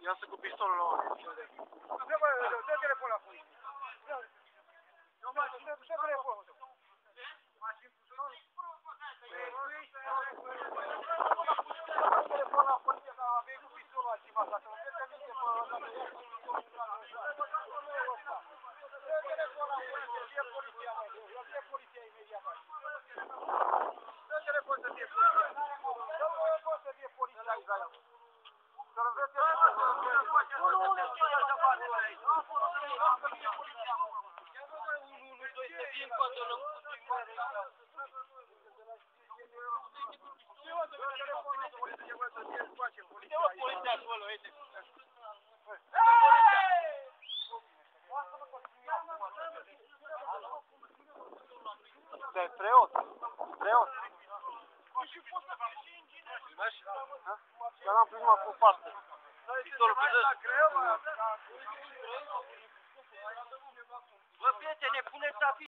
Iasă cu pistolul la oameni. Dă telefon la poliție. Dă telefonul tău. Dă telefon la poliție că a venit cu pistolul acima asta. Să nu te minte pe ăla. Dă telefon la poliție. Fie poliția, mă. Eu fie poliția imediat. Dă telefon să fie poliția. Dă telefon să fie poliția aici la el. Să-l învețe la Stai, preot. Preot. Că l-am prins cu față. Pistolul pe dăs. Bă, prietene, puneți